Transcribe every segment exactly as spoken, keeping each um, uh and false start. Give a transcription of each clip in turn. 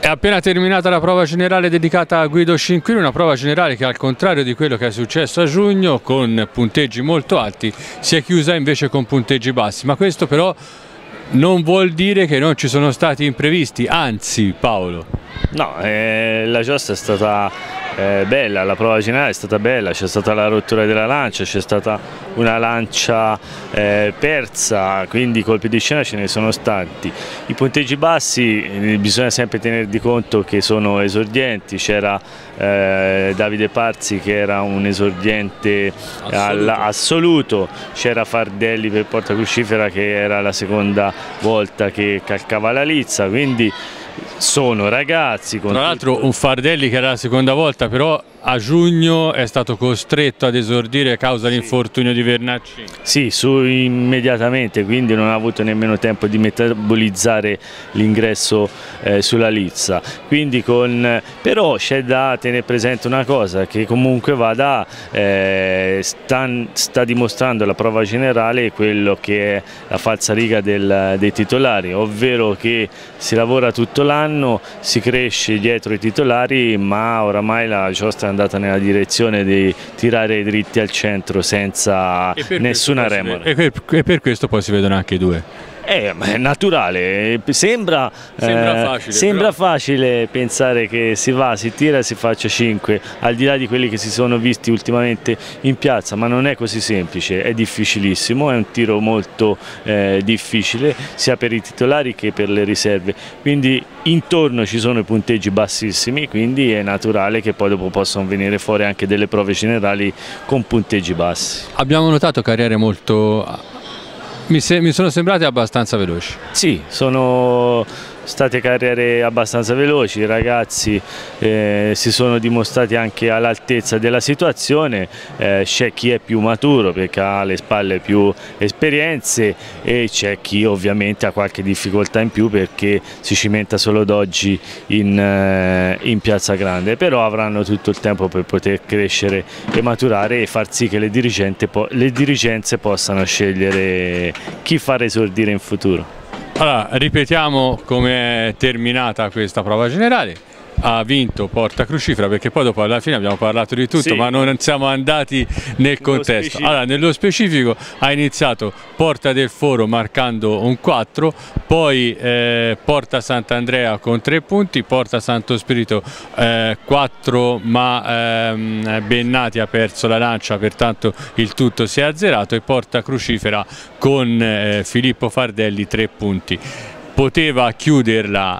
È appena terminata la prova generale dedicata a Guido Scinquino, una prova generale che, al contrario di quello che è successo a giugno, con punteggi molto alti, si è chiusa invece con punteggi bassi. Ma questo però non vuol dire che non ci sono stati imprevisti, anzi, Paolo. No, eh, la giostra è stata eh, bella, la prova generale è stata bella, c'è stata la rottura della lancia, c'è stata una lancia eh, persa, quindi colpi di scena ce ne sono stati. I punteggi bassi eh, bisogna sempre tenere di conto che sono esordienti, c'era eh, Davide Parzi che era un esordiente assoluto, c'era Fardelli per Porta Crucifera che era la seconda volta che calcava la lizza, quindi sono ragazzi. Con Tra l'altro un Fardelli che era la seconda volta, però a giugno è stato costretto ad esordire a causa dell'infortunio di Vernaccini. Sì, su, immediatamente, quindi non ha avuto nemmeno tempo di metabolizzare l'ingresso eh, sulla lizza. Quindi con, però c'è da tenere presente una cosa, che comunque vada, eh, sta, sta dimostrando la prova generale quello che è la falsariga del, dei titolari, ovvero che si lavora tutto l'anno, si cresce dietro i titolari, ma oramai la giostra è andata nella direzione di tirare dritti al centro senza nessuna remora. E per, e per questo poi si vedono anche i due. Eh, è naturale, sembra, sembra, eh, facile, sembra però. facile pensare che si va, si tira e si faccia cinque, al di là di quelli che si sono visti ultimamente in piazza, ma non è così semplice, è difficilissimo, è un tiro molto eh, difficile sia per i titolari che per le riserve, quindi intorno ci sono i punteggi bassissimi, quindi è naturale che poi dopo possano venire fuori anche delle prove generali con punteggi bassi. Abbiamo notato carriere molto... Mi, se, mi sono sembrate abbastanza veloci. Sì, sono state carriere abbastanza veloci, i ragazzi eh, si sono dimostrati anche all'altezza della situazione, eh, c'è chi è più maturo perché ha alle spalle più esperienze e c'è chi ovviamente ha qualche difficoltà in più perché si cimenta solo d'oggi in, eh, in Piazza Grande, però avranno tutto il tempo per poter crescere e maturare e far sì che le, po le dirigenze possano scegliere chi far esordire in futuro. Allora, ripetiamo come è terminata questa prova generale. Ha vinto Porta Crucifera, perché poi dopo alla fine abbiamo parlato di tutto, sì, ma non siamo andati nel contesto. Allora, nello specifico ha iniziato Porta del Foro marcando un quattro, poi eh, Porta Sant'Andrea con tre punti, Porta Santo Spirito eh, quattro, ma ehm, Bennati ha perso la lancia, pertanto il tutto si è azzerato, e Porta Crucifera con eh, Filippo Fardelli tre punti. Poteva chiuderla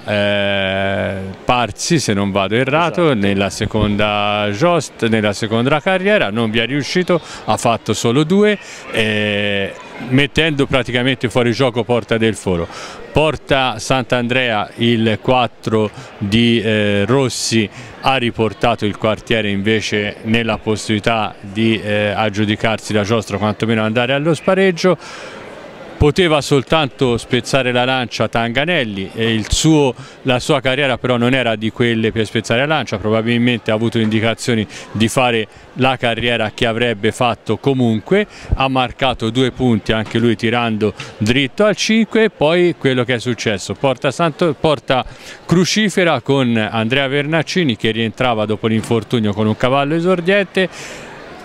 eh, Parzi, se non vado errato, esatto, nella seconda giostra, nella seconda carriera, non vi è riuscito, ha fatto solo due, eh, mettendo praticamente fuori gioco Porta del Foro. Porta Sant'Andrea, il quattro di eh, Rossi, ha riportato il quartiere invece nella possibilità di eh, aggiudicarsi la giostra, quantomeno andare allo spareggio. Poteva soltanto spezzare la lancia Tanganelli, e il suo, la sua carriera però non era di quelle per spezzare la lancia, probabilmente ha avuto indicazioni di fare la carriera che avrebbe fatto comunque, ha marcato due punti anche lui tirando dritto al cinque, e poi quello che è successo, Porta, Santo, Porta Crucifera con Andrea Vernaccini che rientrava dopo l'infortunio con un cavallo esordiente.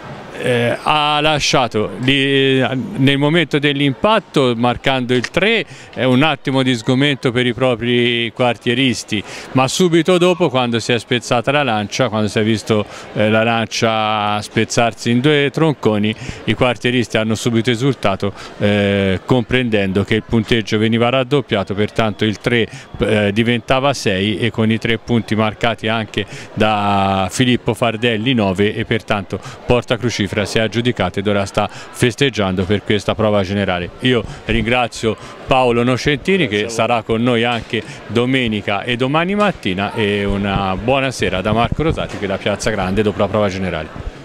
Eh, ha lasciato di, nel momento dell'impatto, marcando il tre, è un attimo di sgomento per i propri quartieristi, ma subito dopo, quando si è spezzata la lancia, quando si è visto eh, la lancia spezzarsi in due tronconi, i quartieristi hanno subito esultato, eh, comprendendo che il punteggio veniva raddoppiato, pertanto il tre eh, diventava sei, e con i tre punti marcati anche da Filippo Fardelli nove, e pertanto Porta Crucifera si è aggiudicata ed ora sta festeggiando per questa prova generale. Io ringrazio Paolo Nocentini, che sarà con noi anche domenica e domani mattina, e una buona sera da Marco Rosati qui da Piazza Grande dopo la prova generale.